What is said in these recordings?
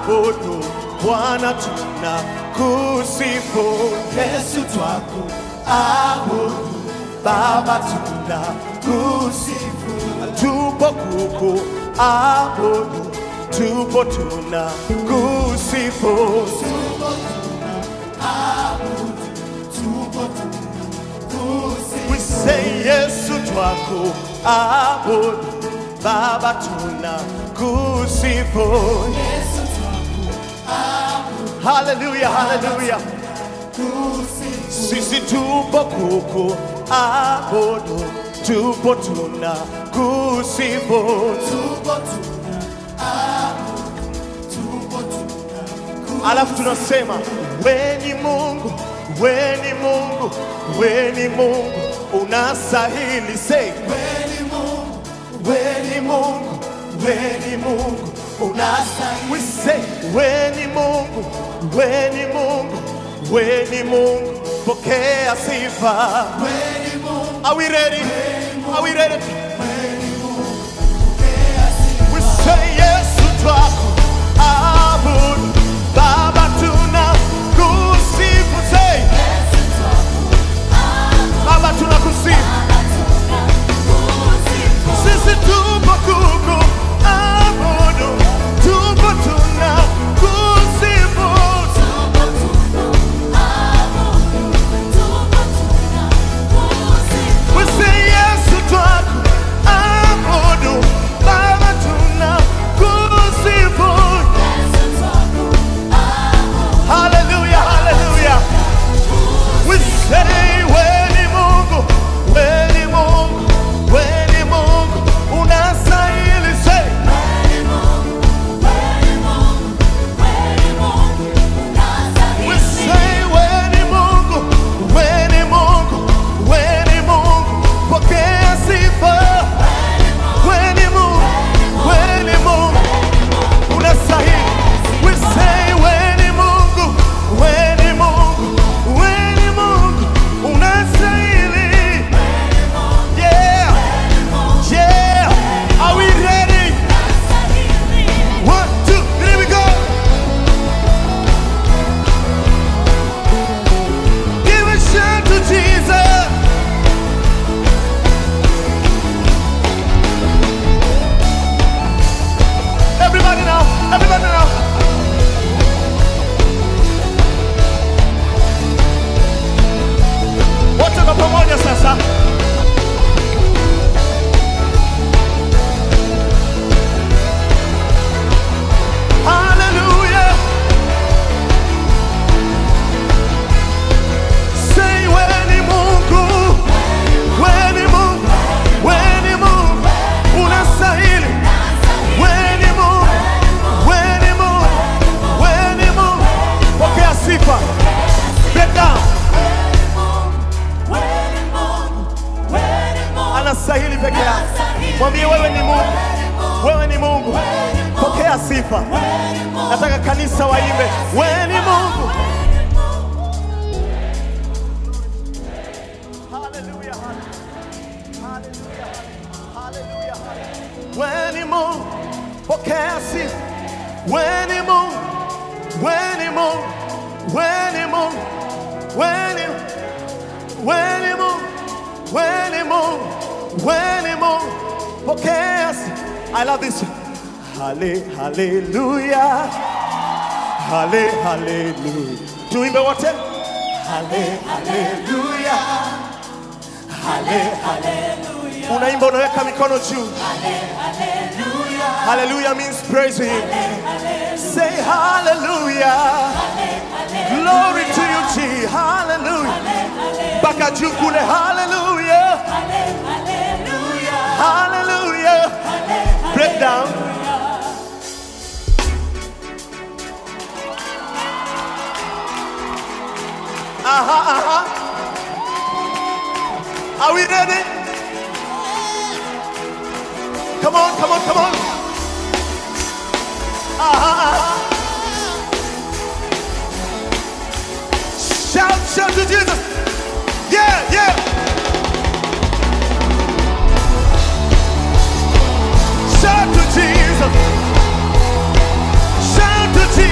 abudu Bwana tunakusifu. Yesu twakuabudu, Baba tunakusifu. Tupo kukuabudu, tupo tunakusifu. We say Yesu twakuabudu, Baba tunakusifu. Hallelujah, hallelujah. Sisi tupo kukuabudu, tupo tunakusifu. Alafu tunasema we ni Mungu, we ni Mungu, we ni Mungu, unastahili. Say we ni Mungu, we ni Mungu, we ni Mungu, unastahili. We say we ni Mungu, we ni Mungu, we ni Mungu, pokea sifa. We ni Mungu. Are we ready? Are we ready? We say yes twakuabudu, Baba tunakusifu. Say Baba tunakusifu. Sisi tupo kukuabudu, tupo tunakusifu. We say yes twakuabudu, Baba tunakusifu. Hallelujah, hallelujah. We say we ni Mungu, we ni Mungu, we ni Mungu, unastahili. Say we say we ni Mungu, we ni Mungu, we ni Mungu, pokea sifa. We ni Mungu, we ni Mungu, unastahili. We say we ni Mungu, we ni Mungu, we ni Mungu, unastahili. Yeah, yeah. Are we ready? 1, 2, here we go. Give a shout to Jesus. Everybody now, everybody now. Wote kwa pamoja sasa. Hallelujah. Say we ni Mungu, we ni Mungu, we ni Mungu, unastahili. We ni Mungu, we ni Mungu, we ni Mungu, pokea sifa. Break down. Anastahili peke yake. Mwambie wewe ni Mungu, wewe ni Mungu, pokea sifa. Nataka kanisa waimbe wewe ni Mungu. Hallelujah, hallelujah, hallelujah. Wewe ni Mungu, pokea sifa. Wewe ni Mungu, wewe ni Mungu, wewe ni Mungu, wewe ni Mungu, wewe ni Mungu, wewe ni Mungu, pokea sifa. I love this. Hallelujah, hallelujah. Tuimbe wote. Hallelujah, hallelujah. Unaimba unaweka mikono juu. Hallelujah means praise him. Say hallelujah. Glory to you, G. Hallelujah. Baka juu kule. Hallelujah. Hallelujah. Break down. Are we ready? Come on, come on, come on. Shout, shout to Jesus. Yeah, yeah. Shout to Jesus. Shout to Jesus.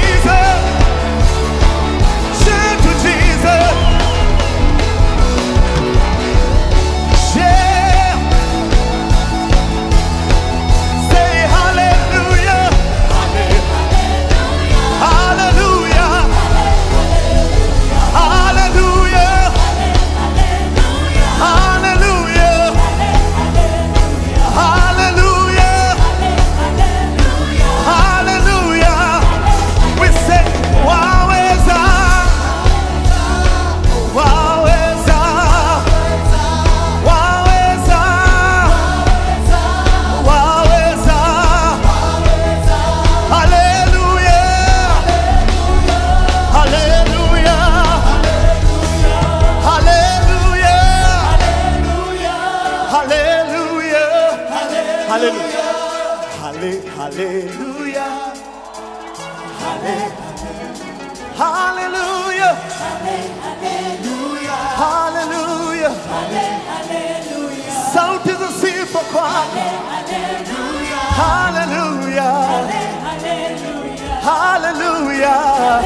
Hallelujah.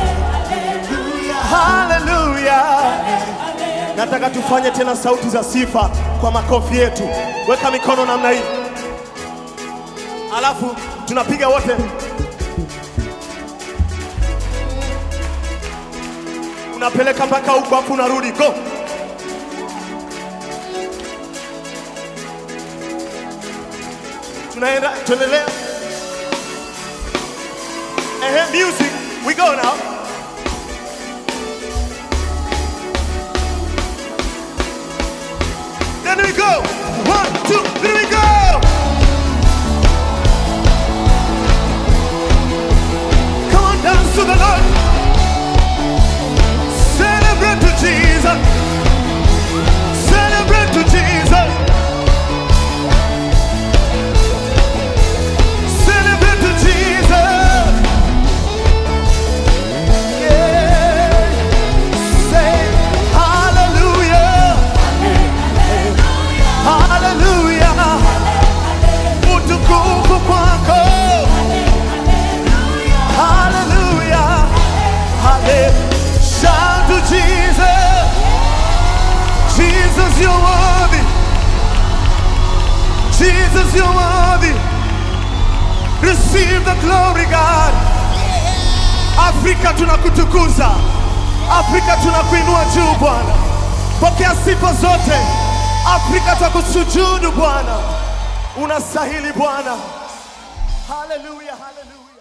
Hallelujah. Nataka tufanye tena sauti za sifa kwa makofi yetu. Weka mikono namna hii. Alafu tunapiga wote. Unapeleka mpaka huko hapo unarudi. Go. Tuendelea. Music. We go now. Then we go. 1, 2, 3, we go. Come on, dance to the Lord. Celebrate to Jesus. Celebrate to Jesus. Celebrate to Jesus. Yeah. Say hallelujah. Hallelujah. Utukufu kwako. Hallelujah. Hallelujah. Shout to Jesus. Jesus, you're worthy. Jesus, you're worthy. Receive the glory, God. Afrika tunakutukuza. Afrika tunakuinua juu Bwana. Pokea sifa zote. Afrika tutakusujudu Bwana. Unastahili Bwana. Hallelujah, hallelujah.